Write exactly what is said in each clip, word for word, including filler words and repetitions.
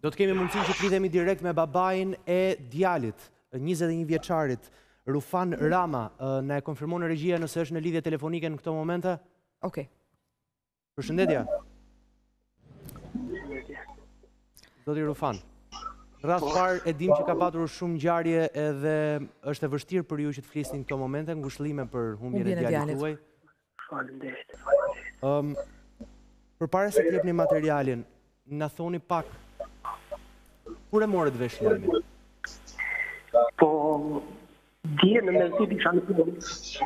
Do të kemi mundësi që të lidhemi direkt me babain e djalit, njëzet e një vjeçarit, Rufan Rama. Na e konfirmon në regjia nëse është në lidhje telefonike në këto momente? Okej. Përshëndetje. Zoti Rufan, rreth parë e dim që ka patur shumë ngjarje edhe është e vështirë për ju që të flisni në këto momente, ngushëllime për humbjen e djalit tuaj. Faleminderit. Ëm Përpara se të jepni materialin, na thoni pak kur e morët vesh lajmin? Po, dje në mesdit isha në punë.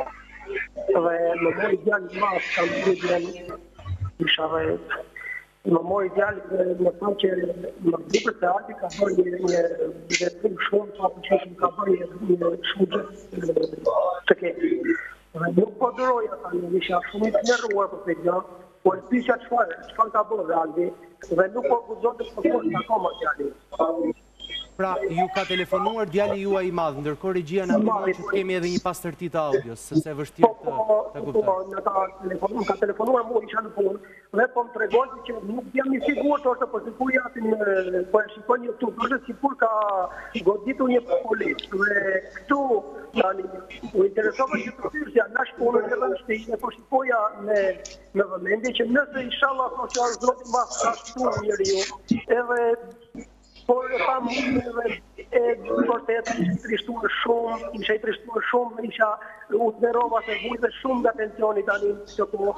Dhe më mori djali i madh, kam dy djalë, isha dhe më mori djali dhe më tha që më duket se Alti ka bërë një një veprim shumë të apo ka bërë një shumë të keq. Dhe nuk po duroja tani, isha shumë i nervuar për këtë gjë. Po e pisha çfarë, çfarë ka bërë Alti dhe nuk po guxon të shkojë akoma djali. Pra, ju ka telefonuar djali juaj i madh, ndërkohë regjia na ndihmon që të kemi edhe një pastërti të audios, sepse është vështirë të ta kuptoj. Po, në ta telefonuar, ka telefonuar mua, isha në punë, dhe po më tregon që nuk jam i sigurt ose po sikur japin po e shikoj në YouTube, është sikur ka goditur një policë. Dhe këtu tani u interesova që të thyrësja nash punën edhe në shtëpi, po shikoja me me vëmendje që nëse inshallah ose Zoti ma ka shtuar njeriu, edhe por e pa mundë edhe e vërtet isha i trishtuar shumë, isha i trishtuar shumë, isha u të nerova se vujtë shumë nga pensioni tani që po.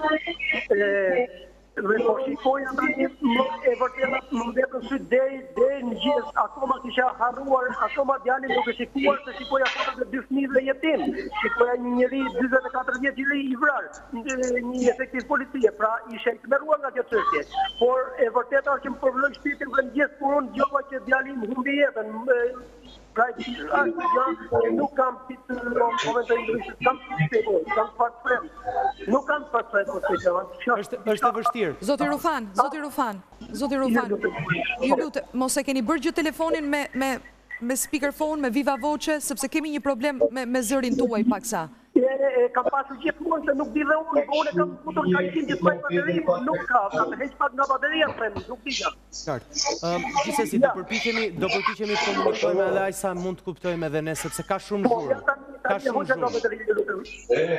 Dhe po shikoja tani e vërtet më vetëm sy deri deri në gjithë, akoma kisha harruar, akoma djalin duke shikuar se shikoja fotot e dy fëmijëve jetim, shikoja një njeri dyzet e katër vjeç i vrarë, një efektiv policie, pra isha i tmerruar nga kjo çështje. Por e vërtet është që më përvloi shpirtin dhe në gjithë punën dëgjova që djali më humbi jetën. Pra është gjë që nuk kam pitë në momentin e ndryshit, kam pitë, kam fat frem. Nuk kam fat frem për këtë gjë. Është është e vështirë. Zoti Rufan, Zoti Rufan, Zoti Rufan. Ju lutem, mos e keni bërë gjë telefonin me me me speakerphone, me viva voce, sepse kemi një problem me me zërin tuaj paksa. E kam pasur gjithmonë se nuk di dhe unë, po unë kam futur kaqin gjithmonë bateri, nuk ka, ka të heq pak nga bateria, them, nuk di gjë. Qartë. Gjithsesi do përpiqemi, do përpiqemi të komunikojmë edhe aq sa mund të kuptojmë edhe ne, sepse ka shumë zhurmë. Ka shumë zhurmë.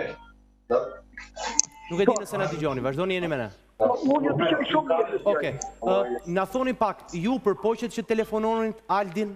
Nuk e di nëse na dëgjoni, vazhdoni jeni me ne. Unë ju dëgjoj shumë mirë. Okej. Na thoni pak, ju përpoqet që telefononin Aldin?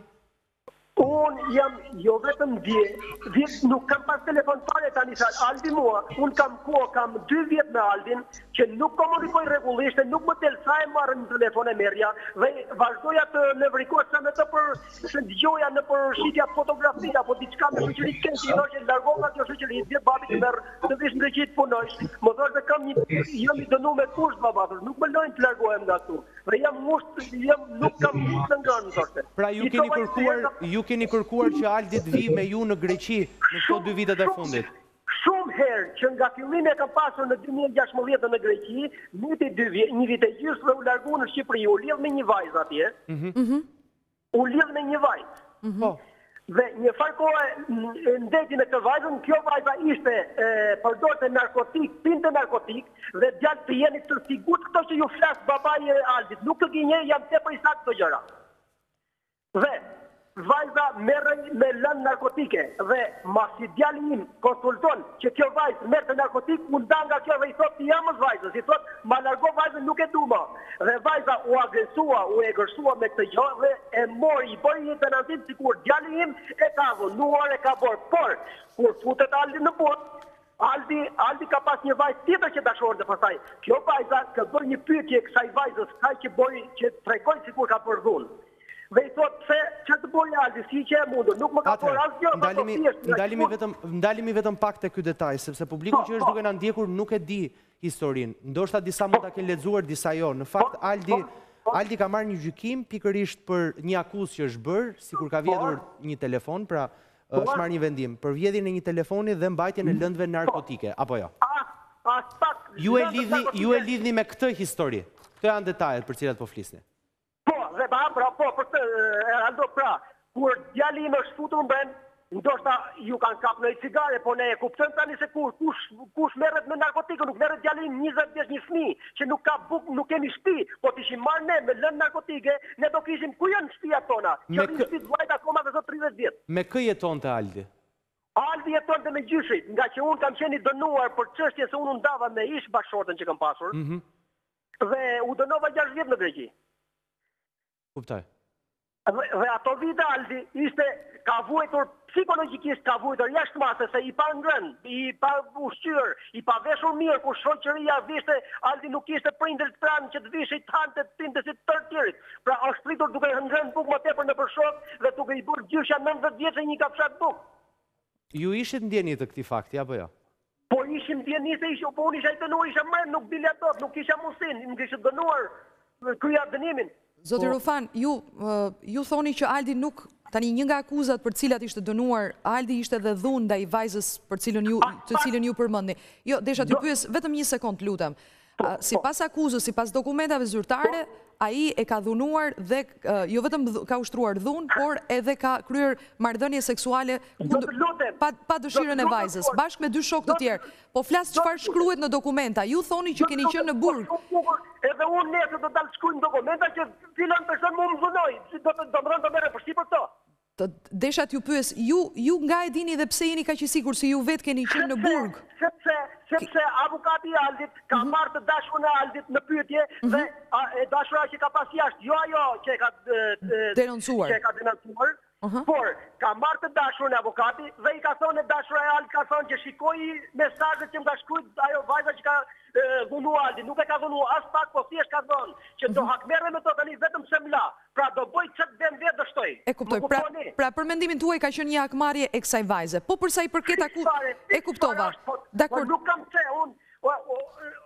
Unë jam, jo vetëm dje, vjetë nuk kam pas telefon fare tani sa Aldi mua, unë kam kohë, kam dy vjetë me Aldin, që nuk komunikoj rregullisht, nuk më telsa e marrë në telefon e merja, dhe vazhdoja të nevrikosh sa me të për të dëgjoja në për shitja fotografia, apo diçka me shoqëri të keq, i thosh që largo nga kjo shoqëri, vjet babi të merr, të vish në Greqi të punojsh, më thosh se kam një jam i dënuar me kusht babatur, nuk më lojnë të largohem nga këtu. Dhe jam musht, jam nuk kam musht në ngrënë thoshte. Pra ju keni kërkuar, ju keni kërkuar që Aldi të vi me ju në Greqi në këto dy vitet e fundit? Shumë herë që nga fillimi e kam pasur në dy mijë e gjashtëmbëdhjetë në Greqi, viti dy vjet, një vit e gjysmë dhe u largu në Shqipëri, u lidh me një vajzë atje. Mhm. U lidh me një vajzë. Po. Dhe një farë kohë ndeti me këtë vajzën, kjo vajza ishte përdorte narkotik, pinte narkotik, dhe djalë të jeni të sigurt këto që ju flas babai e Aldit, nuk të gënjej, jam tepër i saktë këto gjëra. Dhe vajza merrej me lënë narkotike dhe masi djali im konsulton që kjo vajzë merrte narkotik, u nda nga kjo dhe i thot ti jam vajzës, i thot ma largo vajzën, nuk e du më. Dhe vajza u agresua, u e gërsua me këtë gjë dhe e mori, i bëri një tenantim sikur djali im e ka dhunuar, e ka bërë. Por kur futet Aldi në botë, Aldi, Aldi ka pas një vajzë tjetër që dashore dhe pastaj. Kjo vajza ka bërë një pyetje kësaj vajzës, kësaj që bëri që tregoi sikur ka bërë dhunë. Dhe i thot se që të bojë Aldi, si që e mundur, nuk më ka por asgjë, ma të thjesht. Ndalimi vetëm pak të ky detaj, sepse publiku që është duke na ndjekur nuk e di historinë. Ndoshta disa mund ta kenë lexuar, disa jo. Në fakt Aldi Aldi ka marrë një gjykim pikërisht për një akuzë që është bërë, sikur ka vjedhur një telefon, pra është marrë një vendim për vjedhjen e një telefoni dhe mbajtjen e lëndëve narkotike, apo jo? Ju e lidhni, ju e lidhni me këtë histori. Këto janë detajet për cilat po flisni. Dhe ba, pra, po, për të, Aldo, pra, kur djali im është futur në brend, ndoshta ju kanë kap në cigare, po ne e kuptojmë tani se kush kush kush merret me narkotikë, nuk merret djalin njëzet vjeç një fëmijë që nuk ka buk, nuk kemi shtëpi, po të ishim marrë ne me lënë narkotike, ne do kishim ku janë shtëpiat tona? Që në shtëpi të vajta akoma dhe sot tridhjetë vjet. Me kë jetonte Aldi? Aldi jetonte me gjyshit, nga që unë kam qenë i dënuar për çështje se unë ndava me ish bashkëshorten që kam pasur. Mhm. Dhe u dënova gjashtë vjet në Greqi. Kuptoj. Dhe, dhe ato vite Aldi ishte ka vuajtur psikologjikisht, ka vuajtur jashtë mase se i pa ngrën, i pa ushqyer, i pa veshur mirë, kur shoqëria vishte, Aldi nuk ishte prindër të pranë që të vishej të hante të pinte si të tërë tjerit. Pra është pritur duke ngrënë bukë më tepër në përshok dhe duke i bërë gjyshja nëntëdhjetë vjeçë një kafshat bukë. Ju ishit ndjeni të këtij fakti apo jo? Po ishim ndjeni se isha, po unë isha i dënuar, isha mërë, nuk dilja dot, nuk isha mundësinë, nuk isha dënuar krya dënimin. Zoti Rufan, ju ju thoni që Aldi nuk, tani një nga akuzat për cilat ishte dënuar, Aldi ishte dhe dhunë ndaj vajzës për cilën ju të cilën ju përmendni. Jo, desha t'ju pyes vetëm një sekond, lutem. Sipas akuzës, sipas dokumentave zyrtare, ai e ka dhunuar dhe jo vetëm ka ushtruar dhunë, por edhe ka kryer marrëdhënie seksuale pa pa dëshirën e vajzës, bashkë me dy shokë të tjerë. Po flas çfarë shkruhet në dokumenta. Ju thoni që keni qenë në burg. Edhe unë nesër do dalë shkruaj në dokumenta që filan person më më dhunoj, si do të do më rënë të merre përshtyp për to. Desha t'ju pyes, ju ju nga e dini dhe pse jeni kaq i sigurt se ju vetë keni qenë në burg? Sepse sepse avukati i Aldit ka marrë të dashurën e Aldit në pyetje dhe e dashura që ka pas jashtë, jo ajo që e ka denoncuar. Që e ka denoncuar. Por ka marrë të dashurën e avokati dhe i ka thonë dashura e Aldit ka thonë që shikoi mesazhet që më ka shkruajtur ajo vajza që ka dhunu Aldi, nuk e ka dhunu as pak, po thjesht ka thonë që do hakmerre me to tani vetëm se mla. Pra do bëj çfarë dem vetë dështoj. E kuptoj. Pra, pra për mendimin tuaj ka qenë një hakmarrje e kësaj vajze. Po për sa i përket aku e kuptova. Dakor. Nuk kam se unë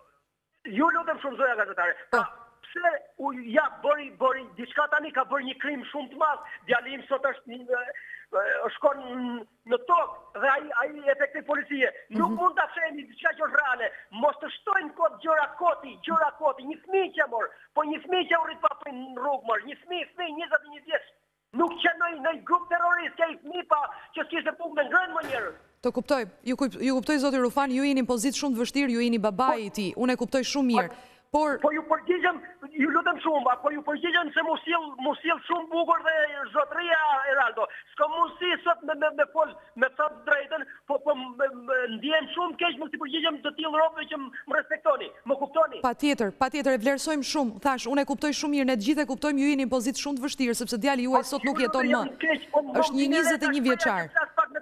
ju lutem shumë zoja gazetare. Pra pse u ja bëri bëri diçka tani ka bërë një krim shumë të madh. Djali im sot është shkon në tokë dhe ai ai efektiv policie. Nuk mund ta themi diçka që është reale. Mos të shtojnë kot gjëra koti, gjëra koti, një fëmijë që mor, po një fëmijë që urrit pa prin në rrugë mor, një fëmijë, fëmijë njëzet e një vjeç. Nuk qenoj në një grup terrorist, që i fëmijë pa që s'kishte punë me ngrënë më njerëz. Të kuptoj. Ju ju kuptoj zoti Rufan, ju jeni në pozitë shumë të vështirë, ju jeni babai i tij. Unë e kuptoj shumë mirë. Por po ju përgjigjem, ju lutem shumë, po ju përgjigjem se mos sill mos sill shumë bukur dhe zotëria Eraldo. S'ka mundësi sot me me me fol me të drejtën, po po ndjem shumë keq mos i përgjigjem të tillë robëve që më respektoni. Më kuptoni? Patjetër, patjetër e vlerësojmë shumë. Thash, unë e kuptoj shumë mirë, ne të gjithë e kuptojmë, ju jeni në pozitë shumë të vështirë sepse djali juaj sot nuk jeton më. Është një njëzet e një vjeçar.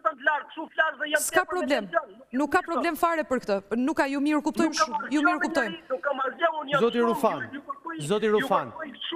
S'ka problem. Nuk ka problem fare për këtë. Nuk ka, ju mirë kuptojmë shumë, ju mirë kuptojmë. Zoti Rufan, Zoti Rufan,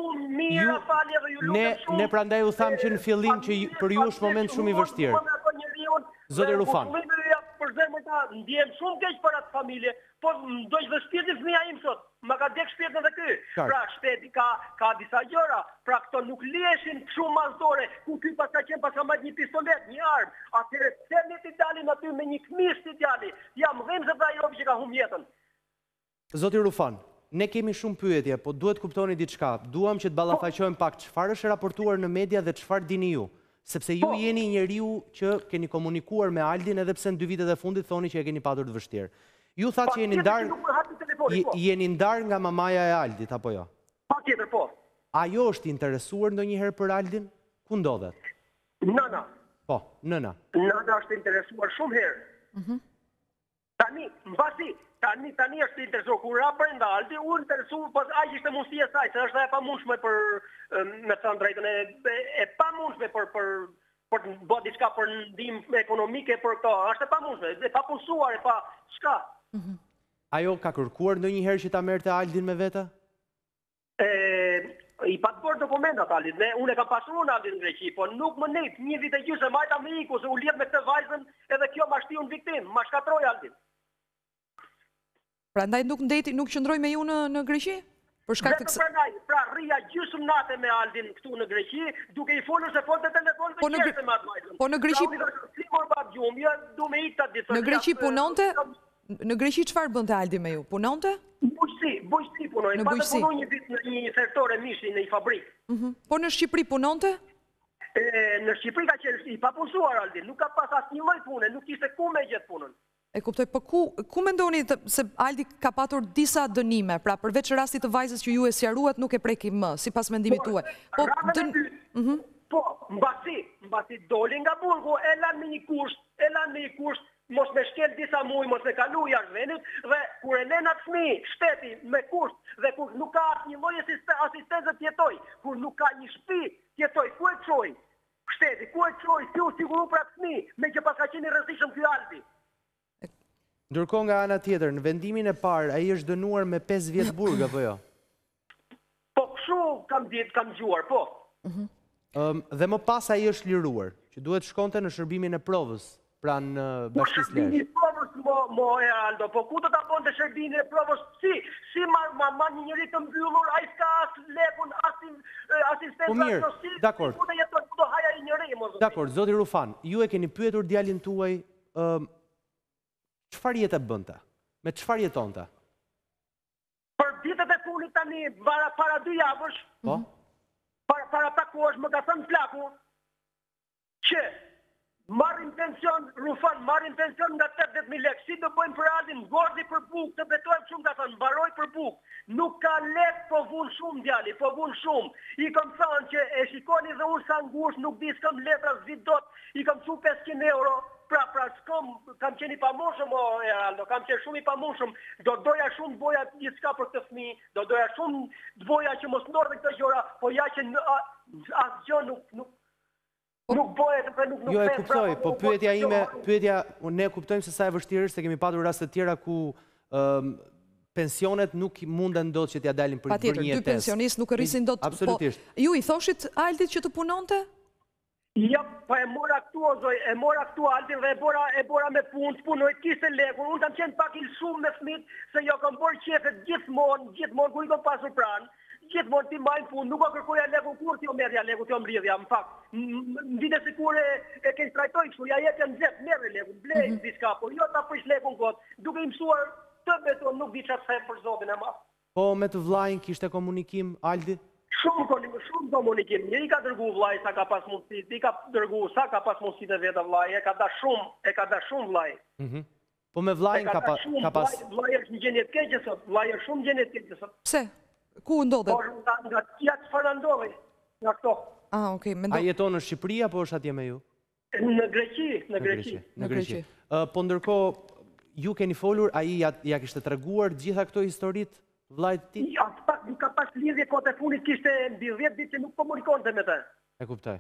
ne ne prandaj u tham që në fillim që për ju është moment shumë i vështirë. Zoti Rufan. Për zemër ta ndjem shumë keq për atë familje, po do të vështirë fëmia im sot. Ma ka dek shpirtin edhe ky. Pra shteti ka ka disa gjëra, pra këto nuk liheshin shumë masdore, ku ky pas ka qenë pas ka marrë një pistolet, një armë. Atëherë pse ne ti dalin aty me një fëmijë si djali? Jam dhimbse pra ajo që ka humbur jetën. Zoti Rufan, ne kemi shumë pyetje, po duhet kuptoni diçka. Duam që të ballafaqojmë pak çfarë është raportuar në media dhe çfarë dini ju. Sepse ju jeni njeriu që keni komunikuar me Aldin edhe pse në dy vitet e fundit thoni që e keni patur të vështirë. Ju thatë që jeni ndar jeni ndar nga mamaja e Aldit apo jo? Patjetër po. Ajo është interesuar ndonjëherë për Aldin? Ku ndodhet? Nëna. Po, nëna. Nëna është interesuar shumë herë. Mhm. Tani, mbasi Tani tani është interesuar kur ra brenda Aldi, u interesuar, po aq ishte mundësia e saj, se është e pamundshme për me thënë drejtën e e pamundshme për për për të bërë diçka për ndihmë ekonomike për këto. Është e pamundshme, e papunësuar, e pa çka. Ajo ka kërkuar ndonjëherë që ta merrte Aldin me vete? E i pa të bërë dokumentat Aldin, ne unë e kam pasur unë Aldin në Greqi, po nuk më nejt, një vit e gjysmë majta me iku, se u lidh me këtë vajzën, edhe kjo ma shtiu në viktim, ma shkatroi Aldin. Prandaj nuk ndeti, nuk qëndroj me ju në në Greqi? Për shkak të kësaj. Pra rria gjysmë natë me Aldin këtu në Greqi, duke i folur se folte telefon po në me atë vajzën. Po në Greqi Në Greqi punonte? Në Greqi çfarë bënte Aldi me ju? Punonte? Bujqësi, bujqësi punoi. Pas punoi një vit në një sektore mishi në një fabrikë. Po në Shqipëri punonte? E në Shqipëri ka qenë i papunësuar Aldi, nuk ka pas asnjë lloj pune, nuk ishte ku me gjetë punën. E kuptoj, po ku, ku mendoni të, se Aldi ka patur disa dënime, pra përveç rastit të vajzës që ju e sqaruat nuk e prekim më, sipas mendimit tuaj. Po, dën... mm -hmm. po mbasi, mbasi doli nga burgu, e lanë me një kusht, e lanë me një kusht, mos me shkel disa muj, mos me kalu jashtë vendit, dhe kur e lena të fmi, shteti me kusht, dhe kur nuk ka asnjë lloj asistencë të jetoj, kur nuk ka një shtëpi të jetoj, ku e çoj? Shteti, ku e çoj? Si u siguru për atë fmi, me që pas ka qenë i rrezikshëm ky Aldi. Ndërkohë nga ana tjetër, në vendimin e parë, ai është dënuar me pesë vjet burg apo jo? Po kështu kam ditë, kam dëgjuar, po. Mhm. Um, dhe më pas ai është liruar, që duhet shkonte në shërbimin e provës pranë Bashkisë Lezhë. Shërbimin e provës mo, mo e Aldo, po ku do ta bonte shërbimin e provës? Si, si marr ma, ma një njerëz të mbyllur, ai s'ka as lekun, as asistencë. Po mirë, dakor. Ku do jeton, ku do haja i njerëz, mos. Dakor, zoti Rufan, ju e keni pyetur djalin tuaj, um, çfarë jetë bënte? Me çfarë jetonte? Për ditët e funit tani, para, para dy javësh, po? Para, para takosh më ka thënë plaku që marrin pension, Rufan, marrin pension nga tetëdhjetë mijë lekë. Si do bëjmë për Aldin, gordi për bukë, të betojmë shumë, ka thënë, mbaroj për bukë. Nuk ka lek, po vun shumë djali, po vun shumë. I kam thënë që e shikoni dhe unë sa ngushtë, nuk di s'kam letra zit dot, i kam thu pesëqind euro. Pra, pra, s'kam, kam qenë i pamunshëm, o Eraldo, kam qenë shumë i pamunshëm, do doja shumë boja gjithçka për këtë fëmijë, do doja shumë boja që mos ndodhe këtë gjëra, po ja që asgjë nuk nuk nuk bëhet, nuk nuk. Jo e kuptoj, po pyetja ime, pyetja, ne kuptojmë se sa e vështirë është, se kemi patur raste të tjera ku pensionet nuk munden dot që t'ja dalin për një jetesë. Patjetër, dy pensionistë nuk rrisin dot. Absolutisht. Ju i thoshit Aldit që të punonte? Ja, pa e mora këtu o zoj, e mora këtu Aldin dhe e bora, e bora me punë, punoj, kiste lekur, unë kam qenë pak il shumë me fëmit, se jo kam bërë qefet gjithmonë, gjithmonë, ku i kom pasur pranë, gjithmonë ti majnë punë, nuk o kërkoja leku, kur ti o merja leku, ti o mridhja, më fakt. Më dite se kur e, e ke trajtoj kështu, ja jetë në zep, merë leku, blej, mm -hmm. diska, po jo ta prish leku në kotë, duke i mësuar të beton, nuk di qatë thejmë për zotin e ma. Po me të vllajën kishte komunikim, Aldi? Shumë shumë komunikim. Njëri ka dërgu vllai sa ka pas mundësi, i ka dërgu sa ka pas mundësi të vetë vllai, e ka dash shumë, e ka dash shumë vllai. Mhm. Po me vllajën ka pas ka pas vllai është në gjendje të keqe sot, vllai është shumë në gjendje të keqe sot. Pse? Ku ndodhet? Po nga nga tia çfarë ndodhi? Nga këto. Ah, okay, mendoj. A jeton në Shqipëri apo është atje me ju? Në Greqi, në Greqi. Në Greqi. Po ndërkohë ju keni folur, ai ja ja kishte treguar gjitha këto historitë vllajt ti? Ja, pak nuk ka pas lidhje kote funit, kishte mbi dhjetë ditë që nuk komunikonte me të. E kuptoj.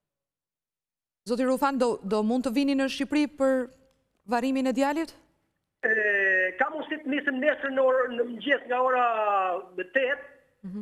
Zoti Rufan, do, do mund të vini në Shqipëri për varimin e djalit? E, ka mundësi të nisëm nesër në orë në mëngjes nga ora tetë. Mm-hmm.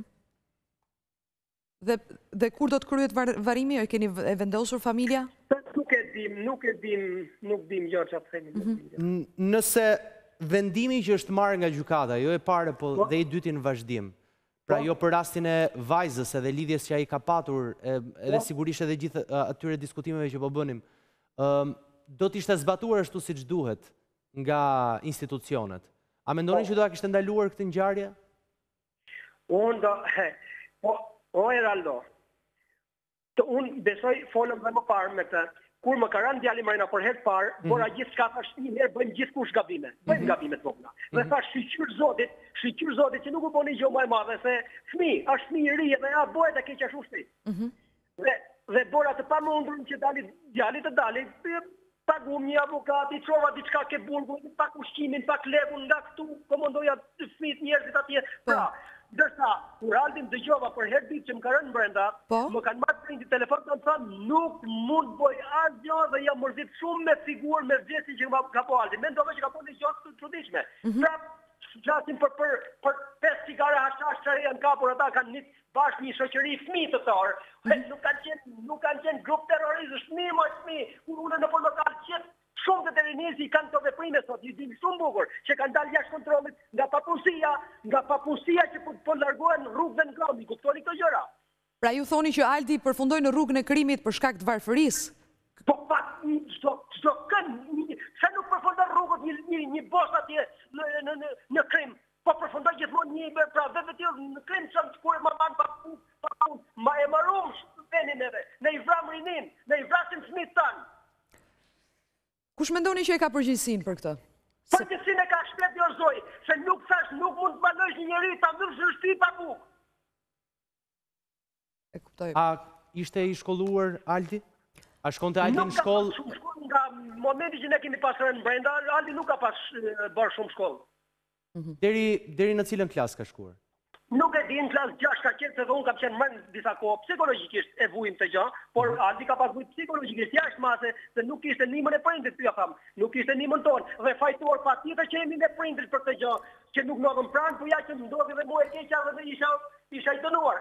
Dhe, dhe kur do të kryet var, varimi, e keni e vendosur familja? Nuk e dim, nuk e dim, nuk dim jo që të themi. Mm-hmm. Nëse vendimi që është marrë nga gjykata, jo e pare, po dhe i dyti në vazhdim, pra jo për rastin e vajzës edhe lidhjes që ai ka patur, edhe sigurisht edhe gjithë atyre diskutimeve që po bënim, do t'ishte zbatuar ashtu siç duhet nga institucionet. A mendoni që do ta kishte ndaluar këtë ngjarje? Unë do, po, o Eraldo, unë besoj folëm dhe më parë me këtë, kur më ka rënë djali Marina për herë të parë, bora gjithçka thash një herë bëjmë gjithkusht gabime, bëjmë gabime të vogla. Dhe thash shqyr Zotit, shqyr Zotit që nuk u bëni gjë më e madhe se fëmijë, është fëmijë i ri dhe ja bëhet e keq ashtu shti. Dhe dhe bora të pamundur që dali djali të dali, pagum një avokat, i çova diçka ke burgu, pak ushqimin, pak lekun nga këtu, komandoja fëmijët njerëzit atje. Pra, dërsa, kur Aldin dëgjova për herë ditë që më ka rënë brenda, më kanë marrë prindi telefon të më thënë, nuk mund bëj asgjë dhe jam mërzit shumë me figurë, me vjesin që ka po Aldin. Mendova që ka po një gjotë të çuditshme. Pra, flasim për për për pesë cigare hashash që janë kapur, ata kanë një bashkë një shoqëri fëmijë të tërë. Nuk kanë qenë, nuk kanë qenë grup terrorist, fëmijë më fëmijë, kur unë në lokal qetë shumë të terroristëve i kanë të veprime sot, i dinë shumë bukur, që kanë dalë jashtë kontrollit nga papunësia, nga papunësia që po, po largohen rrugëve në Grambi, kuptoni këto gjëra. Pra ju thoni që Aldi përfundoi në rrugën e krimit për shkak të varfërisë? Po pak çdo çdo kën, sa nuk përfundon rrugët një një, një bosh atje në në në, në krim, po përfundon gjithmonë një pra vetë në krim çon kur më ban pa pa ma e marrum vendin edhe. ne i vram rinin, ne i vrasim fëmijët tanë. Kush mendoni që e ka përgjegjësinë për këtë? Përgjegjësinë e ka shteti Orzoi, se nuk thash, nuk mund të banojsh një njeri ta ndërsh në shtëpi pa bukë. E kuptoj. A ishte i shkolluar Aldi? A shkonte Aldi në shkollë? Nuk ka pas shumë shkollë, nga momenti që ne kemi pasur në brenda, Aldi nuk ka pas bërë shumë shkollë. Deri deri në cilën klasë ka shkuar? Nuk e di, në klasë gjashtë ka qenë, se dhe unë kam qenë më në disa kohë psikologikisht e vujim të gjë, por Aldi ka pas vujt psikologikisht jashtë mase, se nuk ishte nimën e prindrit, pyja tham, nuk ishte nimën tonë, dhe fajtuar pa tjetër që jemi me prindrit për të gjë, që nuk në dhëm pranë, po ja që më ndodhi dhe mu e keqa dhe isha, isha i dënuar.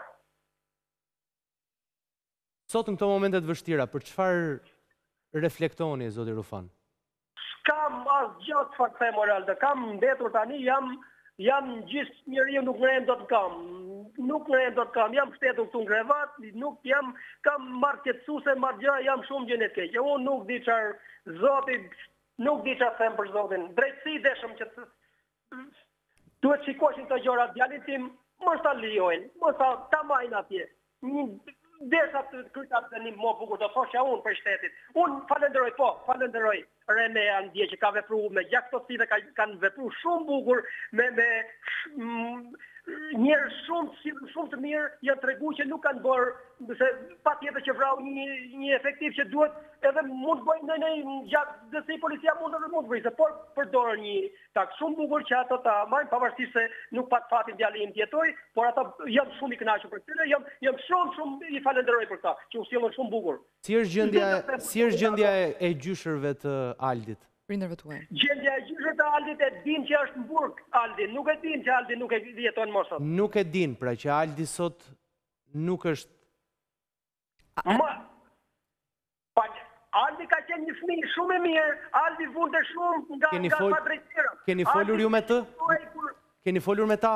Sot në këto momentet vështira, për çfarë reflektoni, zoti Rufan? S'kam asgjë çfarë të them Oraldo, kam mbetur tani, jam jam gjithë njeriu, nuk ngrehem do të kam. Nuk ngrehem do të kam. Jam shtetur këtu në krevat, nuk jam kam marrë qetësuese, marrë gjë, jam shumë gjë në të keqe. Unë nuk di çfarë Zoti, nuk di çfarë them për Zotin. Drejtësi deshëm që të duhet shikoshin të gjëra djalin tim, mos ta lijojnë, mos ta ta majnë atje. Një Desa të krytat të një më bukur të thosha unë për shtetit. Unë falenderoj, po, falenderoj Rene Andje që ka vepru me gjaktësi dhe kanë vepru shumë bukur me, me njerë shumë, shumë të mirë janë tregu që nuk kanë bërë, se pa tjetër që vrau një, një efektiv që duhet edhe mund të bëjnë në një gjatë dhe si policia mund edhe mund të vrisë, por përdorën një tak shumë bukur që ato ta majnë, pavarësisht se nuk pat fatin djali im tjetoj, por ato jam shumë i kënaqur për tyre, jam, jam shumë shumë i falenderoj për ta, që u sjellën shumë bukur. Si është gjendja, si është gjendja e, e gjyshërve të Aldit? Prindërve tuaj. Gjendja e gjyshërve të Aldit e din që është në burg Aldi, nuk e din që Aldi nuk e jeton më sot. Nuk e din, pra që Aldi sot nuk është... Ma, pa, Aldi ka qenë një fëmijë shumë e mirë, Aldi vunte shumë nga nga padrejtëra. Keni folur ju me të? Keni folur me ta?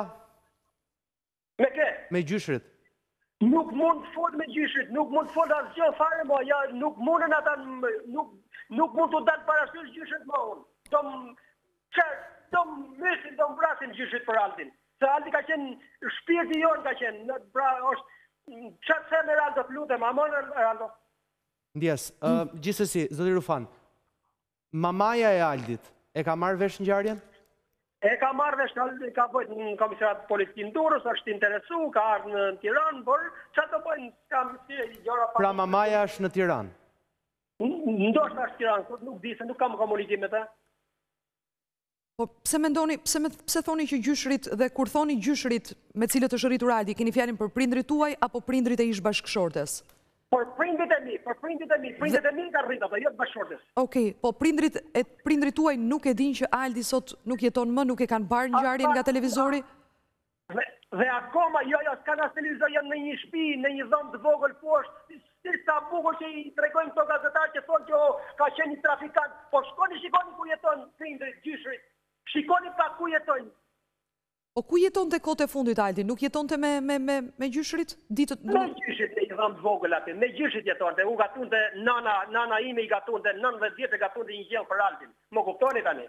Me ke? Me gjyshrit? Nuk mund të fol me gjyshrit, nuk mund të fol asgjë fare, mo, ja, nuk mundën ata, nuk nuk mund të dalë parasysh gjyshrit më unë. Do më qërë, do më mysin, do më vrasin gjyshrit për Aldin. Se Aldi ka qenë, shpirti jonë ka qenë, pra është, qatë se me Raldo të lutem, a mënë Raldo? Ndjes, uh, gjithsesi, zoti Rufan, mamaja e Aldit e ka marrë vesh ngjarjen? E ka marrë vesh, ka bëjt në komisarat polici në Durrës, është interesu, ka ardhë në Tiranë, por që të bëjnë, kam si gjora pa... Pra mamaja është në Tiranë? Ndoshta është Tiranë, nuk di se nuk kam komunikim me ta. Po pse mendoni, pse pse thoni që gjyshrit dhe kur thoni gjyshrit me cilët është rritur Aldi, keni fjalën për prindrit tuaj apo prindrit e ish bashkëshortes? Për prindrit e mi, për prindrit e mi, prindrit e mi ka rrit ato, jo të bashkëshortes. Okej, po prindrit e prindrit tuaj nuk e dinë që Aldi sot nuk jeton më, nuk e kanë parë ngjarjen nga televizori? Dhe, dhe akoma, jo, jo, s'ka nga televizor, janë në një shtëpi, në një dhomë të vogël poshtë, si sa bukur që i tregojnë këto gazetarë që thonë që ka qenë një trafikant, po shkoni shikoni ku jeton prindrit, gjyshrit, shikoni pa ku jetojnë. O ku jeton të kote fundit Aldi? Nuk jeton të me, me, me, me gjyshrit? Ditët... Me gjyshrit e i dhamë të vogël atë, me gjyshrit jeton të, u gatun të nana, nana ime i gatun të nëntëdhjetë vjetë e gatun të një gjellë për Aldin. Më kuptoni tani?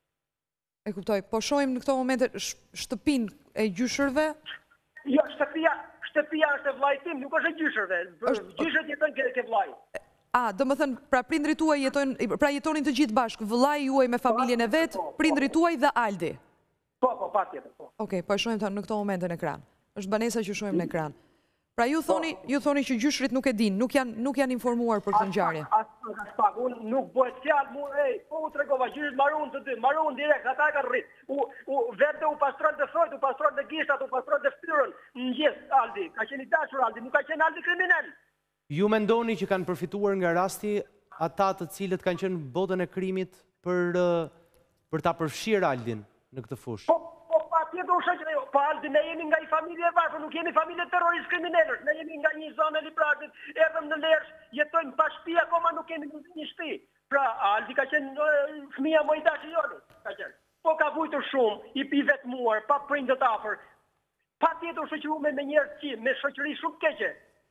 E kuptoj, po shojmë në këto momente shtëpin e gjyshërve? Jo, shtëpia, shtëpia është e vlajtim, nuk është e gjyshërve. Gjyshët jeton ke, ke vlaj. A, do më thënë, pra prindrit tuaj jetojnë, pra jetonin të gjithë bashkë, vëllai juaj me familjen e vetë, prindrit tuaj dhe Aldi. Po, po, pa tjetër, po. Okej, po e shojmë të në këto momente në ekran. Është banesa që shojmë në ekran. Pra ju thoni, ju thoni që gjyshrit nuk e din, nuk janë, nuk janë informuar për këtë ngjarje. As as pak, unë nuk bëhet fjalë mu, ej, po u tregova gjyshrit marrun të dy, marrun direkt, ata kanë rrit. U u vetë u pastron të thojt, u pastron të gishtat, u pastron të fytyrën. Mëngjes Aldi, ka qenë i dashur Aldi, nuk ka qenë Aldi kriminal. Ju mendoni që kanë përfituar nga rasti ata të cilët kanë qenë botën e krimit për për ta përfshirë Aldin në këtë fushë? Po, po, pa tjetër u shoqëre, po Aldi, ne jemi nga i familje e varfër, nuk jemi familje terrorist kriminalësh, ne jemi nga një zonë e Libratit, erdhëm në Lersh, jetojmë pa shtëpi, akoma nuk kemi një shtëpi. Pra, Aldi ka qenë fëmia më i dashur joni, ka qenë. Po ka vujtur shumë, i pi vetmuar, pa prindët afër. Pa tjetër u shoqëruar me njerëz që me shoqëri shumë keqe.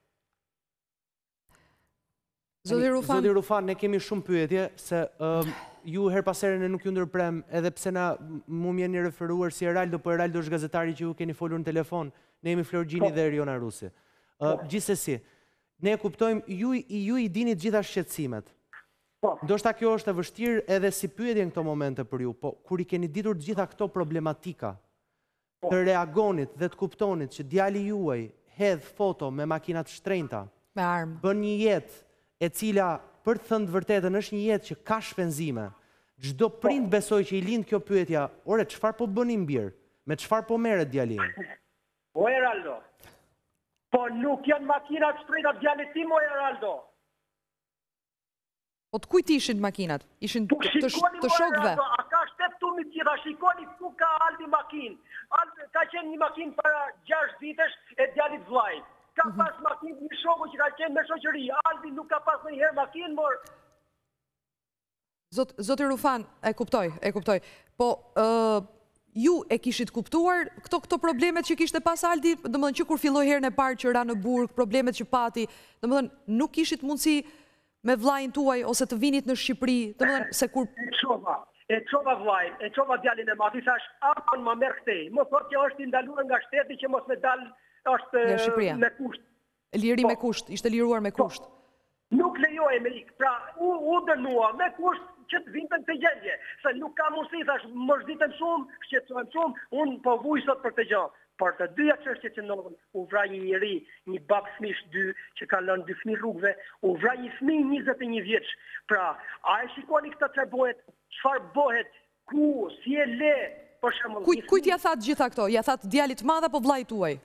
Zoti Rufan, Zoti Rufan, ne kemi shumë pyetje se um, ju her pas here ne nuk ju ndërprem, edhe pse na mu më jeni referuar si Eraldo, po Eraldo është gazetari që ju keni folur në telefon. Ne jemi Florgjini dhe Eriona Rusi. Uh, gjithsesi, Ne e kuptojmë, ju, ju i dini gjitha shqetësimet. Ndoshta kjo është e vështirë edhe si pyetje në këto momente për ju, po kur i keni ditur gjitha këto problematika, të reagonit dhe të kuptonit që djali juaj hedh foto me makinat shtrenjta, me armë, bën një jetë e cila, për të thënë të vërtetën, është një jetë që ka shpenzime. Çdo prind besoj që i lind kjo pyetja, ore, çfarë po bëni mbir? Me çfarë po merret djali im? O Eraldo, po nuk janë makinat shtrenjta djalit tim, o Eraldo. Po të kujt ishin makinat? Ishin të, të, të shokëve? A ka shtetu mi tjera, shikoni ku ka Aldi makinë. Aldi ka qenë një makinë para gjashtë vitesh e djalit vllajt. Ka pas makinë një shoku që ka qenë me shoqëri. Aldi nuk ka pas një herë makinë, mor. Zot, Zoti Rufan, e kuptoj, e kuptoj. Po, uh, ju e kishit kuptuar këto këto problemet që kishte pas Aldi, domethënë që kur filloi herën e parë që ra në burg, problemet që pati, domethënë nuk kishit mundësi me vllajin tuaj ose të vinit në Shqipëri, domethënë se kur e çova, e çova vllajin, e çova djalin e madh, thash, "Apo më merr këtej." Më thotë që është i ndaluar nga shteti që mos me dal është me kusht. Liri me kusht, ishte liruar me kusht. Nuk lejoj me ik. Pra, u, u dënua me kusht që të vinte në të gjendje. Se nuk ka mundësi, thash, më zhditën shumë, shqetësohem shumë, unë po vuj sot për të gjë. Por të dyja çështjet që ndodhen, u vra një njeri, një bab fëmish dy që ka lënë dy fëmijë rrugëve, u vra një fëmijë njëzet e një vjeç. Pra, a e shikoni këtë çfarë bëhet, çfarë bëhet, ku, si e le, për shembull. Kujt kujt ja thatë gjitha këto? Ja thatë djalit të madh apo vllait tuaj?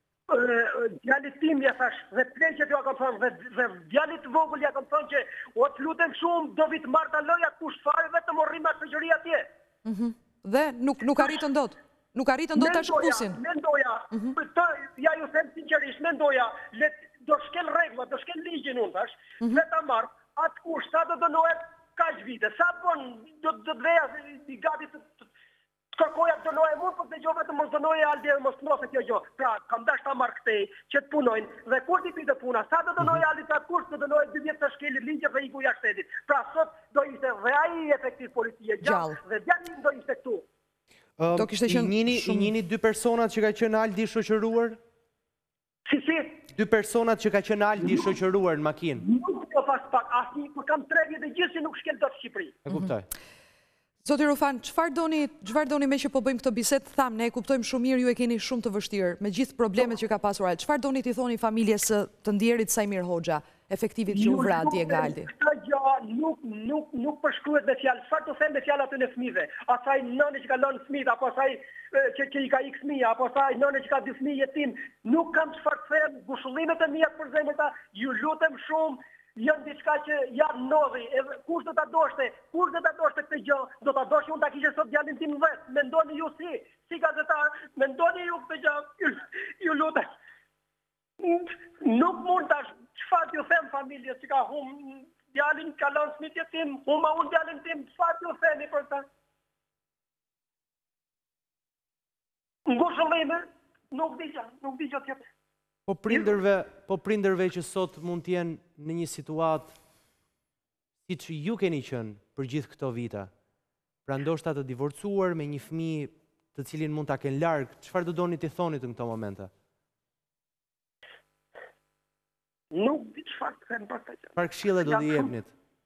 Djalit tim ja thash, dhe pleqet ja kam thënë, dhe djalit vogël ja kam thënë që o të lutem shumë, do vit marta loja kush fare vetëm o rrim atë shoqëri atje. Dhe nuk nuk arritën dot. Nuk arritën dot ta shkpusin. Mendoja, të, ja ju them sinqerisht, mendoja, let, do shkel rregulla, do shkel ligjin unë thash, le ta marr, atë kush sa do dënohet kaq vite, sa bon do do të veja i gati të kërkoja të dënoje mund, po të gjo vetëm mos dënoje Aldi e mos nose kjo gjo. Pra, kam dash ta marr këtej që të punojnë dhe kur t'i pite puna, sa do dënoje Aldi sa kush do dënoje dy vjet të shkeli ligje dhe iku jashtë shtetit. Pra, sot do ishte dhe ai efektiv policie gjallë dhe djalin do ishte këtu. Do kishte qenë I njini dy personat që ka qenë Aldi shoqëruar? Si si? Dy personat që ka qenë Aldi shoqëruar në makinë? Nuk do pas pak, asnjë, por kam tre vjet e gjithë që nuk shkel dot në Shqipëri. E kuptoj. Zoti Rufan, çfarë doni, çfarë doni me që po bëjmë këtë bisedë? Tham, ne e kuptojmë shumë mirë, ju e keni shumë të vështirë me gjithë problemet që ka pasur ai. Çfarë doni t'i thoni familjes së të ndjerit Sajmir Hoxha, efektivit që u vra dje nga Aldi? Këtë gjë nuk nuk nuk përshkruhet me fjalë. Çfarë do them me fjalë aty në fëmijëve? Asaj nënë që ka lënë fëmijët, apo asaj që, që i ka ikë fëmijë, apo asaj nënë që ka dy fëmijë jetim, nuk kam çfarë të them. Ngushëllimet e mia për zemrata, ju lutem shumë. Janë diçka që janë nodhi, edhe kush do ta doshte, kush do ta doshte këtë gjë, do ta doshte unë ta kishe sot djalin tim vet. Mendoni ju si, si gazetar, mendoni ju këtë gjë, ju lutem. Nuk mund tash, çfarë ju them familjes që ka hum djalin, ka lënë fëmijët tim, huma unë djalin tim, çfarë ju themi për ta? Ngushëllime, nuk di gjë, nuk di gjë tjetër. Po prindërve, po prindërve që sot mund të jenë në një situatë siç ju keni qenë për gjithë këto vite. Pra ndoshta të divorcuar me një fëmijë të cilin mund ta kenë larg, çfarë do doni t'i thonit në këto momente? Nuk di çfarë të them për këtë. Çfarë këshille do t'i jepnit?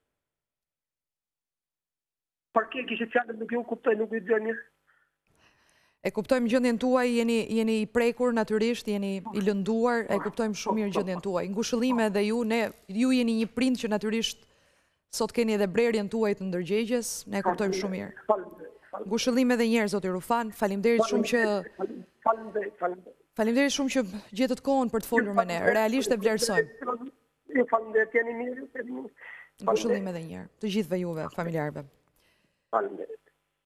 Për kë kishit fjalën nuk ju kuptoj, nuk ju dëgjoj mirë. E kuptojmë gjendjen tuaj, jeni jeni i prekur natyrisht, jeni i lënduar, e kuptojmë shumë mirë gjendjen tuaj. Ngushëllime edhe ju, ne ju jeni një prind që natyrisht sot keni edhe brerjen tuaj të ndërgjegjes, ne e kuptojmë shumë mirë. Ngushëllime edhe një herë zoti Rufan, faleminderit shumë që Faleminderit shumë që gjetët kohën për të folur me ne. Realisht e vlerësojmë. Ju faleminderit, jeni mirë. Ngushëllime edhe një herë, të gjithëve juve, familjarëve. Faleminderit.